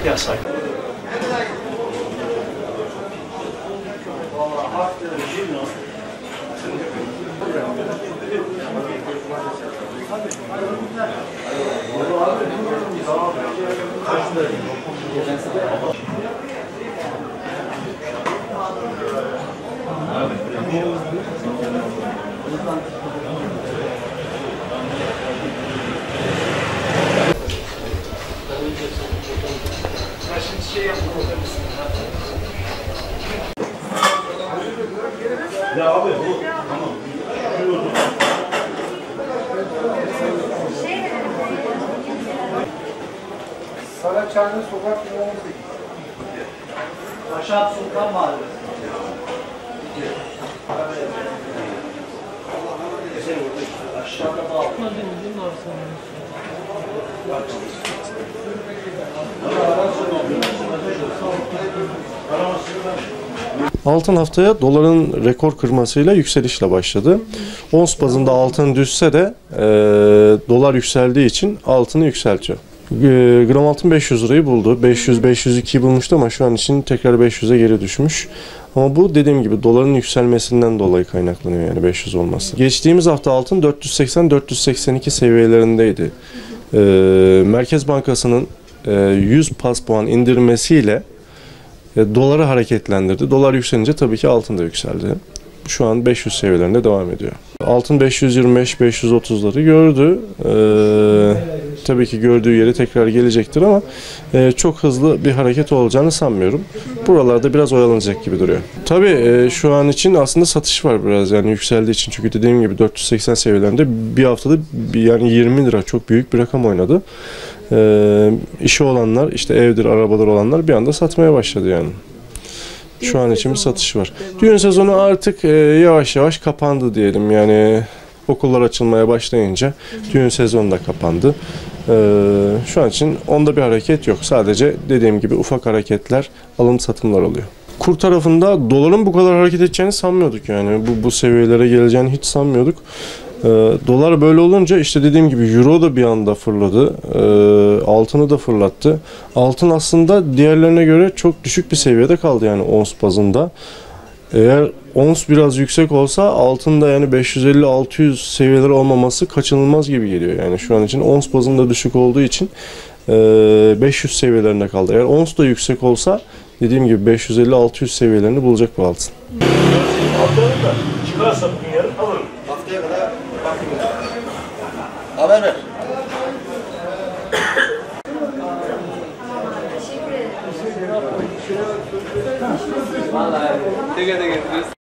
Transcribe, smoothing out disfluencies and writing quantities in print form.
yasak. Ya abi bu tamam. Saraçhane Sokak No. 18. Aşağı Sultan Mahallesi. Aşağıda bağlı. Altın haftaya doların rekor kırmasıyla yükselişle başladı. Ons bazında altın düşse de dolar yükseldiği için altını yükseltiyor. Gram altın 500 lirayı buldu. 500-502'yi bulmuştu ama şu an için tekrar 500'e geri düşmüş. Ama bu dediğim gibi doların yükselmesinden dolayı kaynaklanıyor yani 500 olması. Geçtiğimiz hafta altın 480-482 seviyelerindeydi. Merkez Bankası'nın 100 bas puan indirmesiyle doları hareketlendirdi. Dolar yükselince tabii ki altın da yükseldi. Şu an 500 seviyelerinde devam ediyor. Altın 525-530'ları gördü. Tabii ki gördüğü yere tekrar gelecektir ama çok hızlı bir hareket olacağını sanmıyorum. Buralarda biraz oyalanacak gibi duruyor. Tabii şu an için aslında satış var biraz yani yükseldiği için. Çünkü dediğim gibi 480 seviyelerinde bir haftada yani 20 lira çok büyük bir rakam oynadı. İşi olanlar işte evdir, arabalar olanlar bir anda satmaya başladı yani. Şu an için bir satış var. Düğün sezonu artık yavaş yavaş kapandı diyelim. Yani okullar açılmaya başlayınca düğün sezonu da kapandı. Şu an için onda bir hareket yok. Sadece dediğim gibi ufak hareketler, alım satımlar oluyor. Kur tarafında doların bu kadar hareket edeceğini sanmıyorduk yani. Bu seviyelere geleceğini hiç sanmıyorduk. Dolar böyle olunca işte dediğim gibi euro da bir anda fırladı. Altını da fırlattı. Altın aslında diğerlerine göre çok düşük bir seviyede kaldı yani ons bazında. Eğer ons biraz yüksek olsa altında yani 550-600 seviyeleri olmaması kaçınılmaz gibi geliyor. Yani şu an için ons bazında düşük olduğu için 500 seviyelerinde kaldı. Eğer ons da yüksek olsa dediğim gibi 550-600 seviyelerini bulacak bu altın. Çıkarsa bugün yarın alırım. Haftaya kadar haber ver. Vallahi teke teke